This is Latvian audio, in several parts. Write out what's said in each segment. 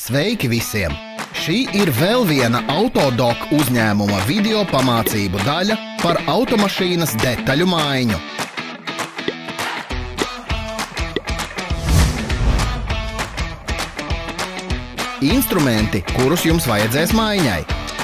Sveiki visiem! Šī ir vēl viena Autodoc uzņēmuma video pamācību daļa par automašīnas detaļu maiņu. Instrumenti, kurus jums vajadzēs maiņai.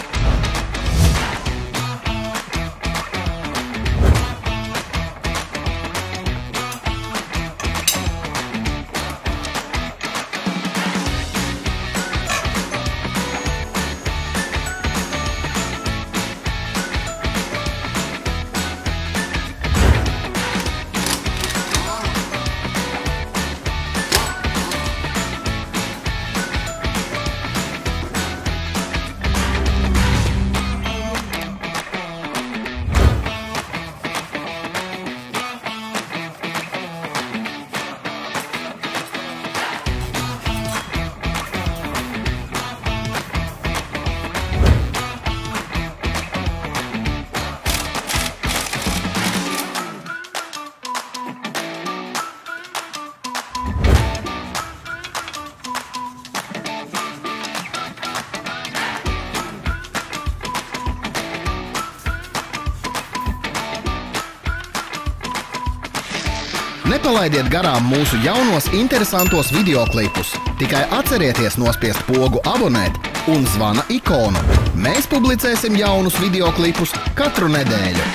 Nepalaidiet garām mūsu jaunos interesantos videoklipus. Tikai atcerieties nospiest pogu abonēt un zvana ikonu. Mēs publicēsim jaunus videoklipus katru nedēļu.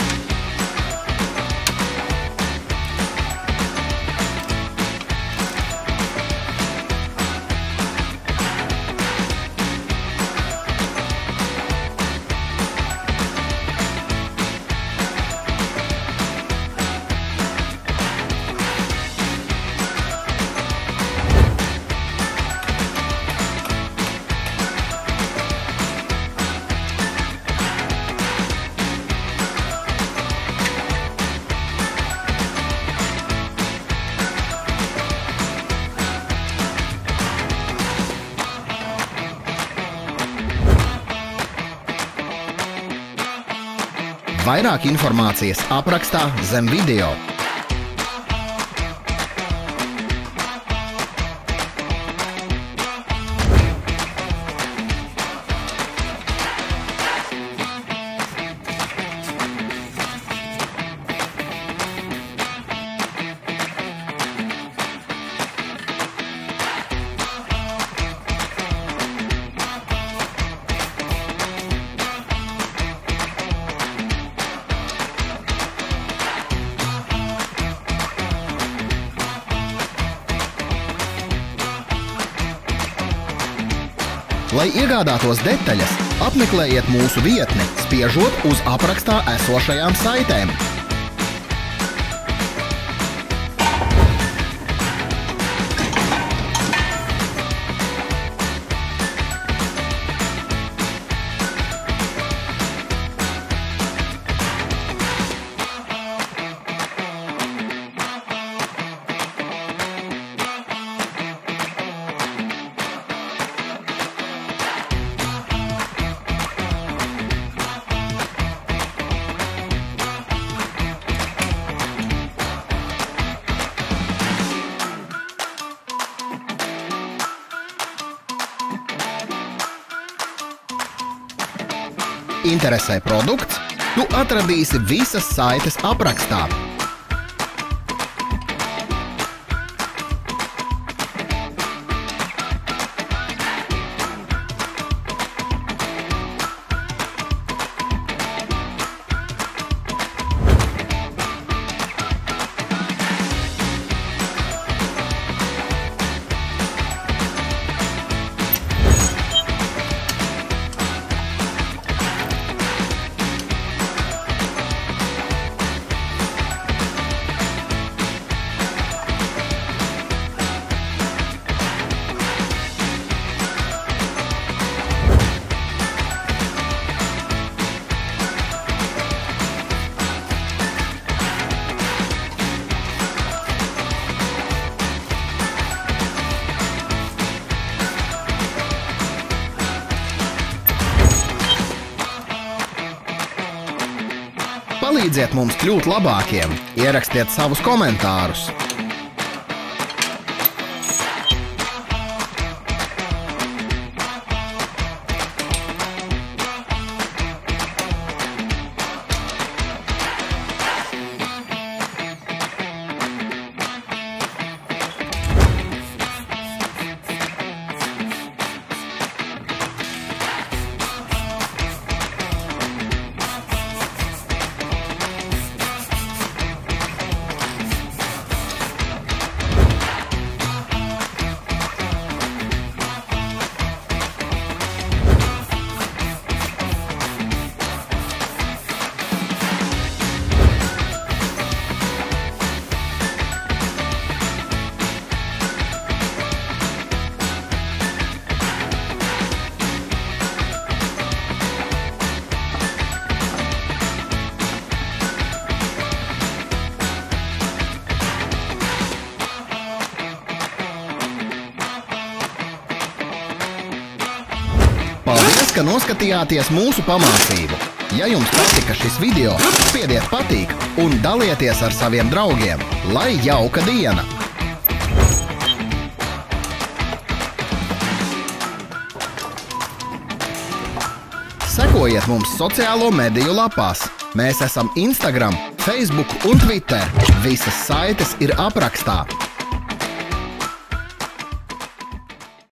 Vairāk informācijas aprakstā zem video. Lai iegādātos detaļas, apmeklējiet mūsu vietni, spiežot uz aprakstā esošajām saitēm. Interesē produkts? Tu atradīsi visas saites aprakstā. Palīdziet mums kļūt labākiem, ierakstiet savus komentārus. Paldies, ka noskatījāties mūsu pamācību! Ja jums patika šis video, spiediet patīk un dalieties ar saviem draugiem. Lai jauka diena! Sekojiet mums sociālo mediju lapās. Mēs esam Instagram, Facebook un Twitter. Visas saites ir aprakstā.